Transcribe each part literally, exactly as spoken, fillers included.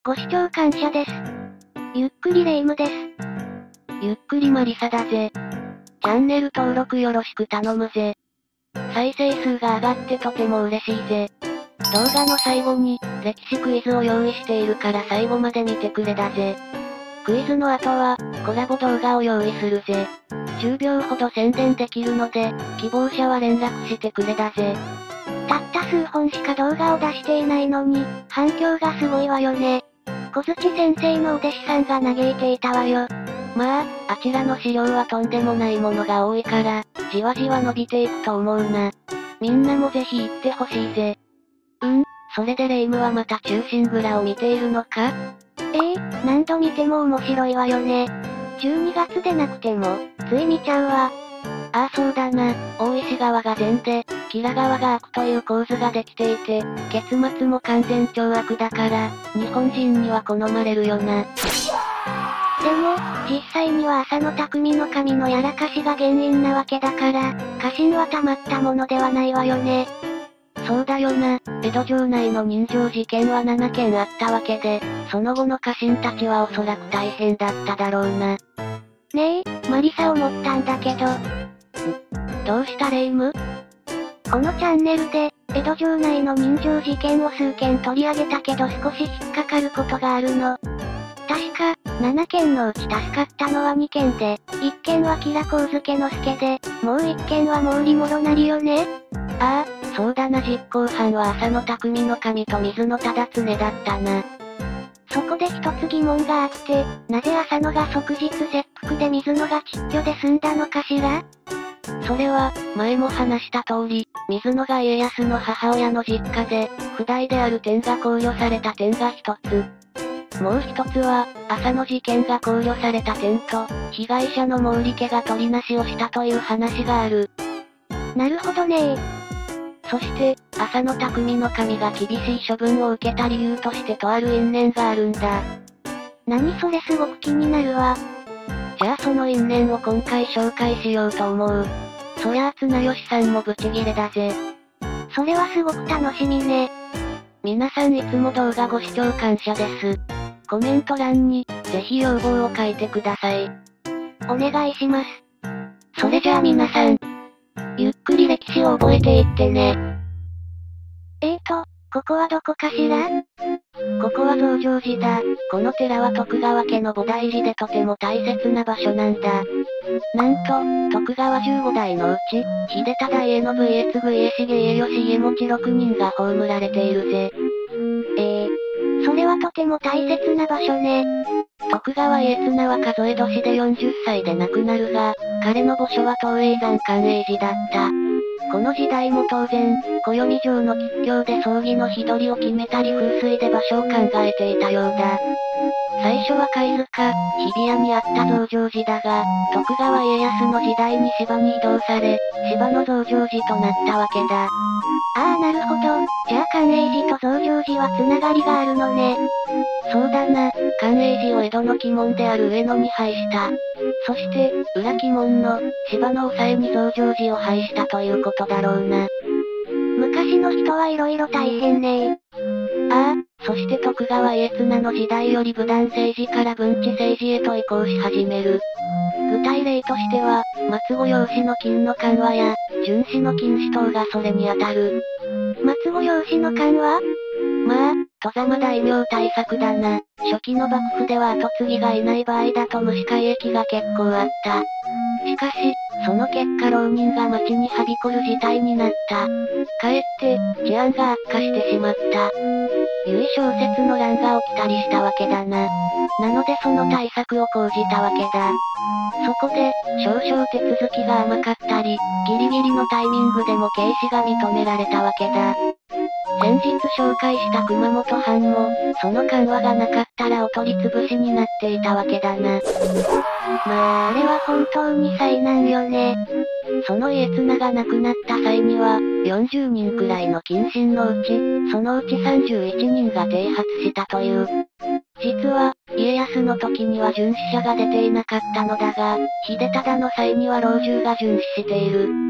ご視聴感謝です。ゆっくりレ夢ムです。 ゆっくりマリサだぜ。チャンネル登録よろしく頼むぜ。再生数が上がってとても嬉しいぜ。動画の最後に、歴史クイズを用意しているから最後まで見てくれだぜ。クイズの後は、コラボ動画を用意するぜ。じゅうびょうほど宣伝できるので、希望者は連絡してくれだぜ。 たった数本しか動画を出していないのに、反響がすごいわよね。小槌先生のお弟子さんが嘆いていたわよ。 まあ、あちらの資料はとんでもないものが多いから、じわじわ伸びていくと思うな。みんなもぜひ行ってほしいぜ。うん、それでレ夢ムはまた忠臣蔵を見ているのか？ ええー、何度見ても面白いわよね。じゅうにがつでなくても、つい見ちゃうわ。 ああそうだな、大石川が善で、吉良川が悪という構図ができていて、結末も完全懲悪だから、日本人には好まれるよな。 でも、実際には浅野匠の神のやらかしが原因なわけだから、家臣はたまったものではないわよね。 そうだよな、江戸城内の人情事件はななけんあったわけで、その後の家臣たちはおそらく大変だっただろうな。 ねえ、マリサ思ったんだけど。 どうしたレ夢ム？ このチャンネルで、江戸城内の人情事件を数件取り上げたけど少し引っかかることがあるの。確か、ななけんのうち助かったのはにけんで、いっけんは吉良上野介で、もういっけんは毛利諸成よね。 ああ、そうだな実行犯は浅野匠の神と水野忠常だったな。 そこで一つ疑問があって、なぜ浅野が即日切腹で水野が窒居で済んだのかしら？ それは、前も話した通り、水野が家康の母親の実家で、不代である点が考慮された点が一つ。もう一つは、浅野事件が考慮された点と、被害者の毛利家が取りなしをしたという話がある。 なるほどねー。 そして、浅野匠の神が厳しい処分を受けた理由としてとある因縁があるんだ。 何それすごく気になるわ。 じゃあその因縁を今回紹介しようと思う。そりゃあ綱吉さんもブチギレだぜ。 それはすごく楽しみね。 皆さんいつも動画ご視聴感謝です。コメント欄に、ぜひ要望を書いてください。 お願いします。 それじゃあ皆さん、ゆっくり歴史を覚えていってね。 えーと、ここはどこかしら？ ここは増上寺だ。この寺は徳川家の菩提寺でとても大切な場所なんだ。なんと、徳川じゅうごだいのうち、秀忠家信家継家重家吉家持ろくにんが葬られているぜ。 ええー、それはとても大切な場所ね。 徳川家綱は数え年でよんじゅっさいで亡くなるが、彼の墓所は東叡山寛永寺だった。この時代も当然、暦上の吉凶で葬儀の日取りを決めたり風水で場所を考えていたようだ。最初は貝塚、日比谷にあった増上寺だが、徳川家康の時代に芝に移動され、芝の増上寺となったわけだ。 ああなるほど、じゃあ寛永寺と増上寺はつながりがあるのね。 そうだな、寛永寺を江戸の鬼門である上野に配した。そして、裏鬼門の、芝の抑えに増上寺を配したということだろうな。 昔の人は色々大変ねー。ああ、そして徳川家綱の時代より武断政治から文治政治へと移行し始める。具体例としては、松後養子の金の緩和や、巡視の禁止等がそれに当たる。 松後養子の緩和？ まあ、外様大名対策だな。初期の幕府では後継ぎがいない場合だと無視改易が結構あった。しかし、その結果浪人が町にはびこる事態になった。かえって、治安が悪化してしまった。由小説の乱が起きたりしたわけだな。なのでその対策を講じたわけだ。そこで、少々手続きが甘かったり、ギリギリのタイミングでも軽視が認められたわけだ。先日紹介した熊本藩も、その緩和がなかったらお取り潰しになっていたわけだな。 まああれは本当に災難よね。 その家綱が亡くなった際には、よんじゅうにんくらいの近親のうち、そのうちさんじゅういちにんが剃髪したという。実は、家康の時には殉死者が出ていなかったのだが、秀忠の際には老中が殉死している。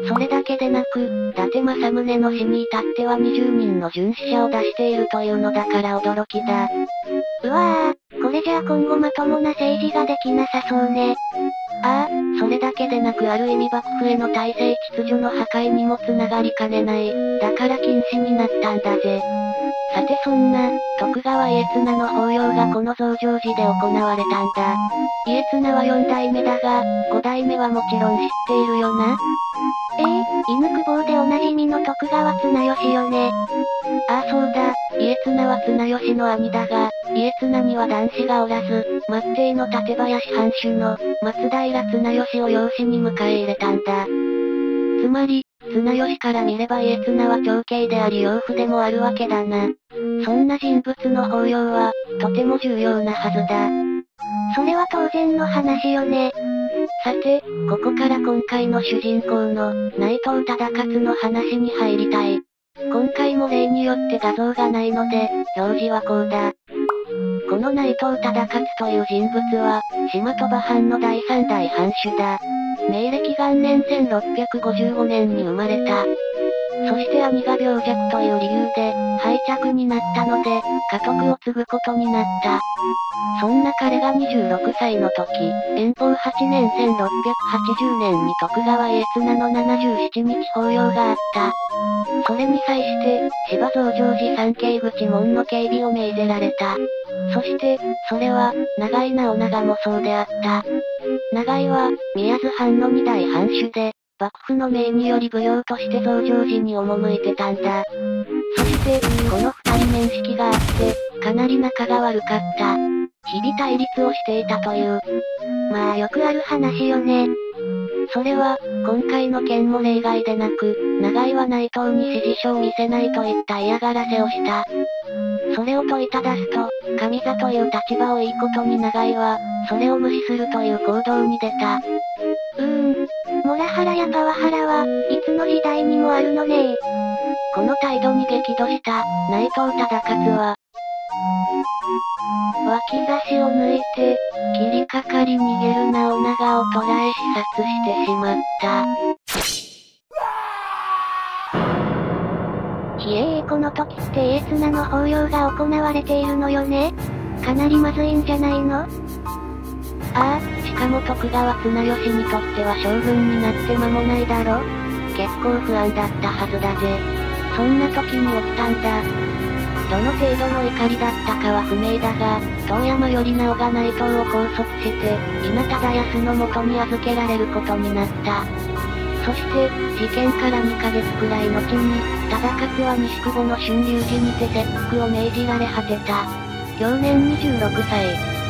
それだけでなく、伊達政宗の死に至ってはにじゅうにんの殉死者を出しているというのだから驚きだ。 うわぁ、これじゃあ今後まともな政治ができなさそうね。 ああ、それだけでなくある意味幕府への体制秩序の破壊にも繋がりかねない。だから禁止になったんだぜ。さてそんな、徳川家綱の法要がこの増上寺で行われたんだ。家綱はよんだいめだが、ごだいめはもちろん知っているよな。 ええー、犬久保でおなじみの徳川綱吉よね。 ああそうだ、家綱は綱吉の兄だが、家綱には男子がおらず、末帝の館林藩主の、松平綱吉を養子に迎え入れたんだ。つまり、綱吉から見れば家綱は長兄であり養父でもあるわけだな。そんな人物の法要は、とても重要なはずだ。 それは当然の話よね。 さて、ここから今回の主人公の、内藤忠勝の話に入りたい。今回も例によって画像がないので、表示はこうだ。この内藤忠勝という人物は、島鳥羽藩のだいさんだい藩主だ。明暦元年せんろっぴゃくごじゅうごねんに生まれた。そして兄が病弱という理由で、廃嫡になったので、家督を継ぐことになった。そんな彼がにじゅうろくさいの時、延宝はちねんせんろっぴゃくはちじゅうねんに徳川家綱のななじゅうしちにち法要があった。それに際して、芝増上寺三景口門の警備を命ぜられた。そして、それは、長井直長もそうであった。長井は、宮津藩のにだい藩主で、幕府の命により奉行として増上寺に赴いてたんだ。そして、この二人面識があって、かなり仲が悪かった。日々対立をしていたという。 まあよくある話よね。 それは、今回の件も例外でなく、長井は内藤に指示書を見せないといった嫌がらせをした。それを問いただすと、上座という立場をいいことに長井は、それを無視するという行動に出た。 うーん。モラハラやパワハラは、いつの時代にもあるのね。 この態度に激怒した、内藤忠勝は、脇差しを抜いて、切りかかり逃げる直長を捕らえ刺殺してしまった。 ひえーこの時って家綱の法要が行われているのよね。かなりまずいんじゃないの？ ああ、しかも徳川綱吉にとっては将軍になって間もないだろ？結構不安だったはずだぜ。そんな時に起きたんだ。どの程度の怒りだったかは不明だが、遠山頼直が内藤を拘束して、稲忠康の元に預けられることになった。そして、事件からにかげつくらい後に、忠勝は西久保の春龍寺にて切腹を命じられ果てた。享年にじゅうろくさい。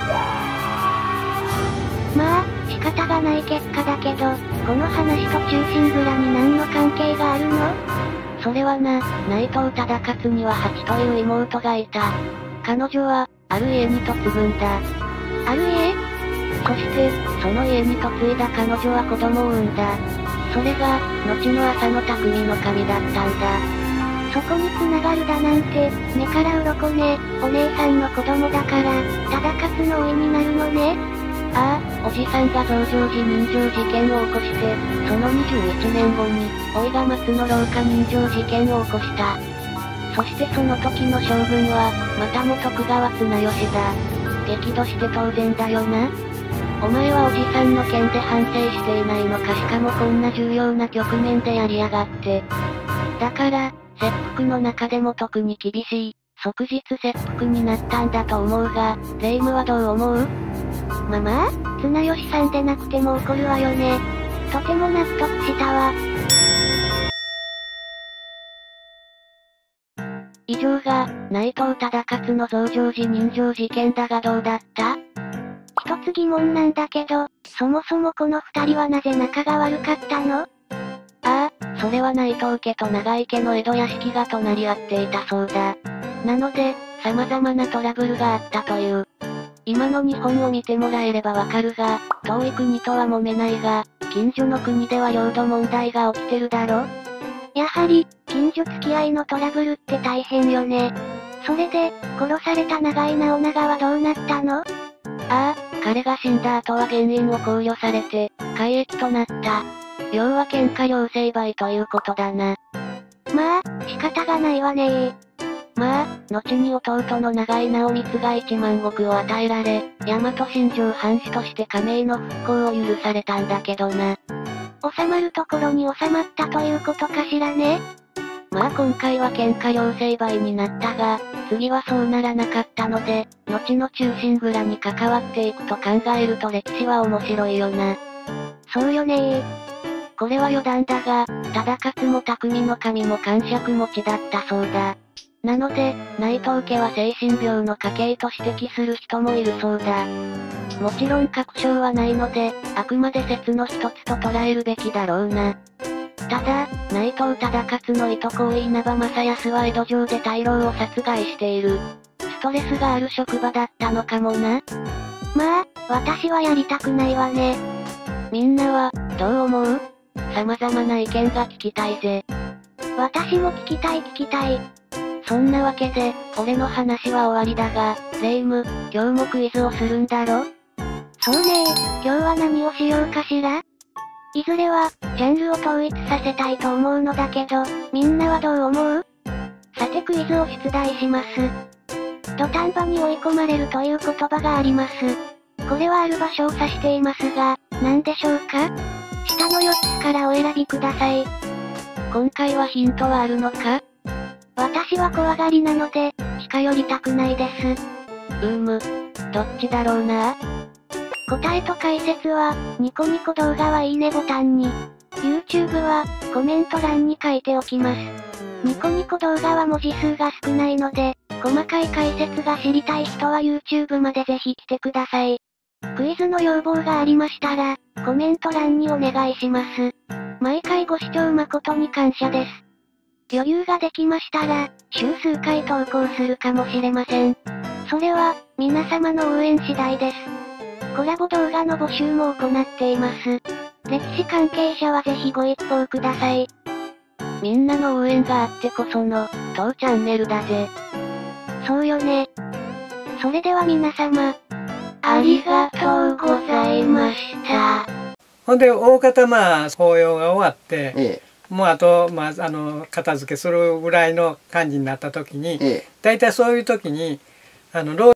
まあ、仕方がない結果だけど、この話と忠臣蔵に何の関係があるの？ それはな、内藤忠勝には八という妹がいた。彼女は、ある家に嫁ぐんだ。 ある家？ そして、その家に嫁いだ彼女は子供を産んだ。それが、後の浅野匠の神だったんだ。 そこに繋がるだなんて、目から鱗ね。お姉さんの子供だから、忠勝の甥になるのね。 ああ、おじさんが増上寺人情事件を起こして、そのにじゅういちねんごに、甥が松の廊下人情事件を起こした。そしてその時の将軍は、またも徳川綱吉だ。激怒して当然だよな。お前はおじさんの件で反省していないのかしかもこんな重要な局面でやりやがって。だから、切腹の中でも特に厳しい、即日切腹になったんだと思うが、霊夢はどう思う？ まあまあ、綱吉さんでなくても怒るわよね。とても納得したわ。 以上が、内藤忠勝の増上寺人情事件だがどうだった？ 一つ疑問なんだけど、そもそもこの二人はなぜ仲が悪かったの？ ああ、それは内藤家と長井家の江戸屋敷が隣り合っていたそうだ。なので、様々なトラブルがあったという。今の日本を見てもらえればわかるが、遠い国とは揉めないが、近所の国では領土問題が起きてるだろ？ やはり、近所付き合いのトラブルって大変よね。それで、殺された長井直長はどうなったの？ ああ、彼が死んだ後は原因を考慮されて、改易となった。 要は喧嘩両成敗ということだな。 まあ、仕方がないわねー。 まあ、後に弟の長井直光が一万石を与えられ、大和新城藩主として家名の復興を許されたんだけどな。 収まるところに収まったということかしらね。 まあ今回は喧嘩両成敗になったが、次はそうならなかったので、後の忠臣蔵に関わっていくと考えると歴史は面白いよな。 そうよねー。 これは余談だが、忠勝も匠の神も感触持ちだったそうだ。なので、内藤家は精神病の家系と指摘する人もいるそうだ。もちろん確証はないので、あくまで説の一つと捉えるべきだろうな。ただ、内藤忠勝のいとこ稲葉正康は江戸城で大老を殺害している。ストレスがある職場だったのかもな。 まあ、私はやりたくないわね。 みんなは、どう思う？様々な意見が聞きたいぜ。 私も聞きたい聞きたい。 そんなわけで、俺の話は終わりだが、レ夢ム、今日もクイズをするんだろ？ そうねー、今日は何をしようかしら？いずれは、ジャンルを統一させたいと思うのだけど、みんなはどう思う？さてクイズを出題します。土壇場に追い込まれるという言葉があります。これはある場所を指していますが、何でしょうか？下のよっつからお選びください。 今回はヒントはあるのか？ 私は怖がりなので、近寄りたくないです。 うーむ、どっちだろうな？ 答えと解説は、ニコニコ動画はいいねボタンに、YouTube は、コメント欄に書いておきます。ニコニコ動画は文字数が少ないので、細かい解説が知りたい人は YouTube までぜひ来てください。クイズの要望がありましたら、コメント欄にお願いします。毎回ご視聴誠に感謝です。余裕ができましたら、週数回投稿するかもしれません。それは、皆様の応援次第です。コラボ動画の募集も行っています。歴史関係者はぜひご一報ください。 みんなの応援があってこその、当チャンネルだぜ。 そうよね。それでは皆様、 ありがとうございました。 ほんで、大方まあ、法要が終わって、 ええ、 もうあと、まあ、あの、片付けするぐらいの感じになった時に、 ええ、 大体そういう時に、あの、